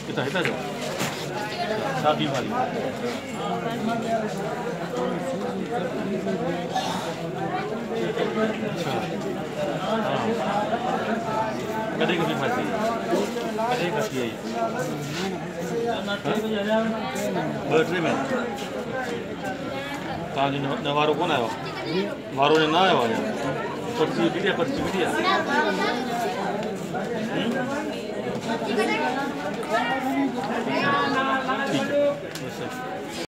कितना है जो शादी वाली अच्छा हाँ कदे की फीस थी कदे का थी बर्थडे में तव्हांजो न वारो कोन आयो वारो न आयो आहे पर्ची मीडिया ठीक है